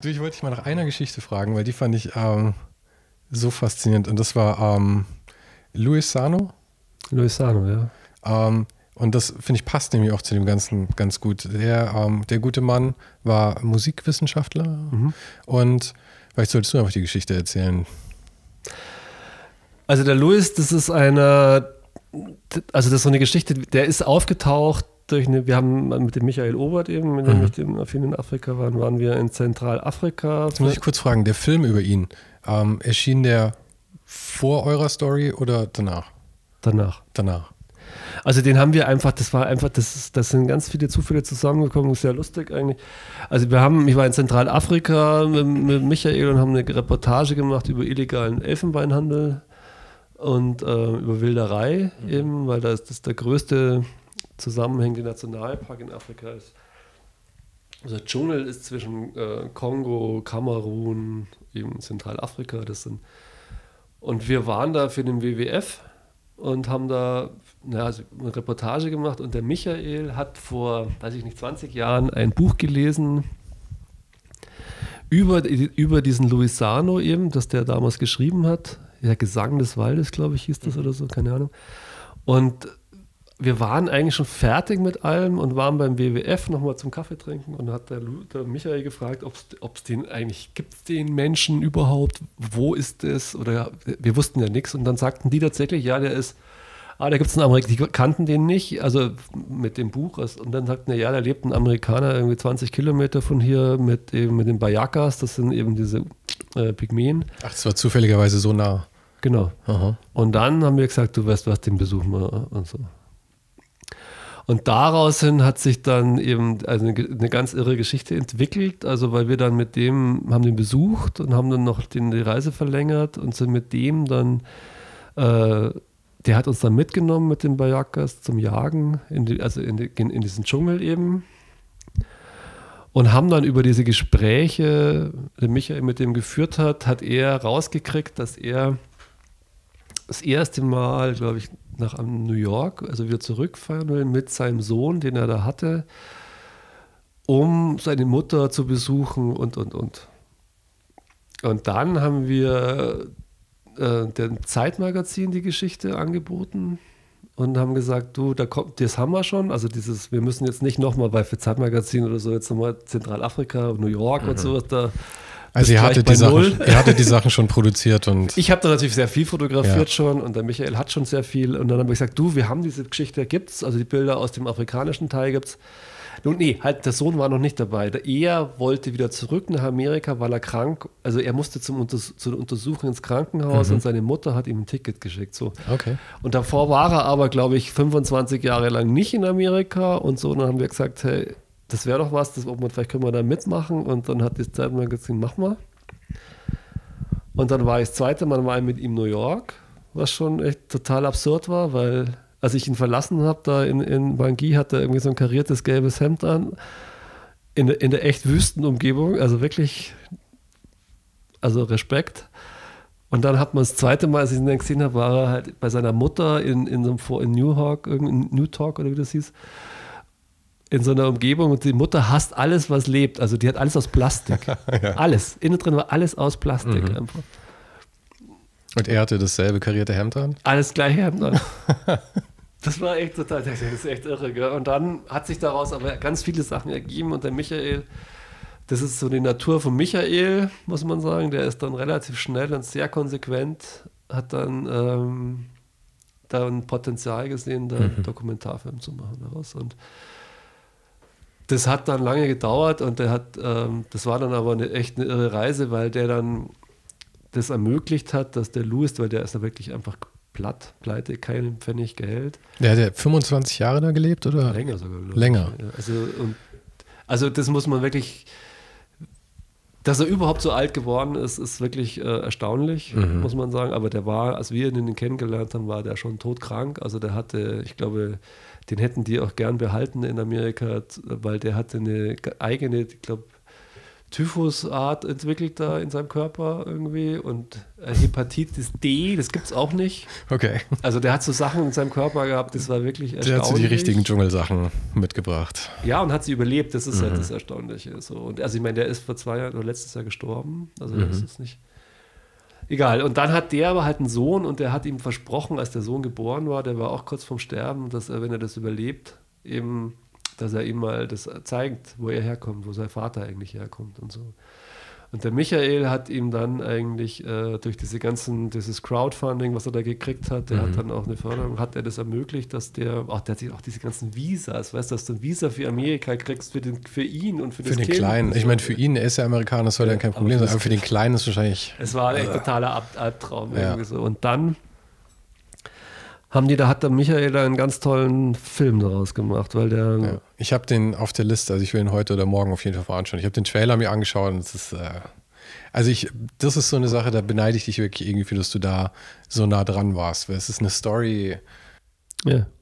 Du, ich wollte dich mal nach einer Geschichte fragen, weil die fand ich so faszinierend. Und das war Louis Sano. Louis Sano, ja. Und das, finde ich, passt nämlich auch zu dem Ganzen ganz gut. Der gute Mann war Musikwissenschaftler und vielleicht solltest du einfach die Geschichte erzählen. Also der Louis, das ist das ist so eine Geschichte, der ist aufgetaucht wir haben mit dem Michael Obert eben, mit dem ich viel in Afrika waren wir in Zentralafrika. Jetzt muss ich kurz fragen, der Film über ihn, erschien der vor eurer Story oder danach? Danach. Also den haben wir einfach, das sind ganz viele Zufälle zusammengekommen, sehr lustig eigentlich. Also ich war in Zentralafrika mit Michael und haben eine Reportage gemacht über illegalen Elfenbeinhandel und über Wilderei eben, weil das der größte zusammenhängende Nationalpark in Afrika ist. Also der Dschungel ist zwischen Kongo, Kamerun, eben Zentralafrika. Und wir waren da für den WWF und haben da also eine Reportage gemacht und der Michael hat vor, 20 Jahren ein Buch gelesen über diesen Louis Sano eben, das der damals geschrieben hat. Der Gesang des Waldes, glaube ich, hieß das oder so, keine Ahnung. Und wir waren eigentlich schon fertig mit allem und waren beim WWF nochmal zum Kaffee trinken und hat der Michael gefragt, ob es den eigentlich, gibt es den Menschen überhaupt, wo ist es? Oder wir wussten ja nichts und dann sagten die tatsächlich, ja, der ist, da gibt es einen Amerikaner, die kannten den nicht, also mit dem Buch. Und dann sagten ja, da lebt ein Amerikaner irgendwie 20 Kilometer von hier mit den Bayakas, das sind eben diese Pygmäen. Ach, das war zufälligerweise so nah. Genau. Aha. Und dann haben wir gesagt, du weißt was, den besuchen wir und so. Und daraus hin hat sich dann eben eine ganz irre Geschichte entwickelt, also weil wir dann haben den besucht und haben dann noch die Reise verlängert und sind mit dem dann, der hat uns dann mitgenommen mit den Bayakas zum Jagen, in diesen Dschungel eben und haben dann über diese Gespräche, die Michael mit dem geführt hat er rausgekriegt, dass er das erste Mal, glaube ich, nach New York, also wieder zurückfahren will mit seinem Sohn, den er da hatte, um seine Mutter zu besuchen und. Und dann haben wir dem Zeitmagazin die Geschichte angeboten und haben gesagt, du, das haben wir schon, also wir müssen jetzt nicht nochmal für Zeitmagazin oder so, jetzt nochmal Zentralafrika, New York und sowas da. Also ihr hattet die Sachen schon produziert und... Ich habe da natürlich sehr viel fotografiert schon und der Michael hat schon sehr viel und dann habe ich gesagt, du, wir haben diese Geschichte, gibt's, also die Bilder aus dem afrikanischen Teil gibt's. Nun, der Sohn war noch nicht dabei. Er wollte wieder zurück nach Amerika, weil er krank, also er musste zur Untersuchung ins Krankenhaus und seine Mutter hat ihm ein Ticket geschickt. So. Okay. Und davor war er aber, glaube ich, 25 Jahre lang nicht in Amerika und so. Und dann haben wir gesagt, hey, das wäre doch was, vielleicht können wir da mitmachen. Und dann hat das Zeitmagazin, mach mal. Und dann war ich das zweite Mal mit ihm in New York, was schon echt total absurd war, weil als ich ihn verlassen habe, da in Bangui, hat er irgendwie so ein kariertes gelbes Hemd an, in der echt wüsten Umgebung, also wirklich, also Respekt. Und dann hat man das zweite Mal, als ich ihn dann gesehen habe, war er halt bei seiner Mutter in Newtalk oder wie das hieß, in so einer Umgebung und die Mutter hasst alles, was lebt. Also die hat alles aus Plastik. Ja. Alles. Innen drin war alles aus Plastik einfach. Und er hatte dasselbe karierte Hemd an? Alles gleiche Hemd an. Das war echt total, das ist echt irre. Gell? Und dann hat sich daraus aber ganz viele Sachen ergeben und der Michael, das ist so die Natur von Michael, muss man sagen. Der ist dann relativ schnell und sehr konsequent, hat dann Potenzial gesehen, da einen Dokumentarfilm zu machen daraus. Und das hat dann lange gedauert und das war dann aber echt eine irre Reise, weil der dann das ermöglicht hat, dass der Louis, weil der ist da wirklich einfach pleite, keinen Pfennig Geld. Der hat 25 Jahre da gelebt, oder? Länger sogar. Länger. Ja, also das muss man wirklich, dass er überhaupt so alt geworden ist wirklich erstaunlich, muss man sagen. Aber der war, als wir ihn kennengelernt haben, war der schon todkrank. Also der hatte, ich glaube, den hätten die auch gern behalten in Amerika, weil der hatte eine eigene, ich glaube, Typhusart entwickelt da in seinem Körper irgendwie und Hepatitis D, das gibt's auch nicht. Okay. Also der hat so Sachen in seinem Körper gehabt, das war wirklich erstaunlich. Der hat so die richtigen Dschungelsachen mitgebracht. Ja, und hat sie überlebt, das ist halt das Erstaunliche. So. Und also ich meine, der ist vor 2 Jahren oder letztes Jahr gestorben, also das ist nicht... Egal, und dann hat der aber halt einen Sohn und der hat ihm versprochen, als der Sohn geboren war, der war auch kurz vorm Sterben, dass er, wenn er das überlebt, eben, dass er ihm mal das zeigt, wo er herkommt, wo sein Vater eigentlich herkommt und so. Und der Michael hat ihm dann eigentlich durch dieses Crowdfunding, was er da gekriegt hat, der hat dann auch eine Förderung, hat er das ermöglicht, dass der hat sich auch diese ganzen Visas, weißt du, dass du ein Visa für Amerika kriegst, für ihn und für das Kind. Für den Kleinen. Ich meine, für ihn, er ist ja Amerikaner, das soll ja kein Problem sein, aber für den Kleinen ist wahrscheinlich... Es war ein totaler Albtraum irgendwie so. Und dann hat der Michael einen ganz tollen Film daraus gemacht, weil der... Ja. Ich habe den auf der Liste, also ich will ihn heute oder morgen auf jeden Fall anschauen. Ich habe den Trailer mir angeschaut und es ist... das ist so eine Sache, da beneide ich dich wirklich irgendwie, dass du da so nah dran warst, weil es ist eine Story... Ja.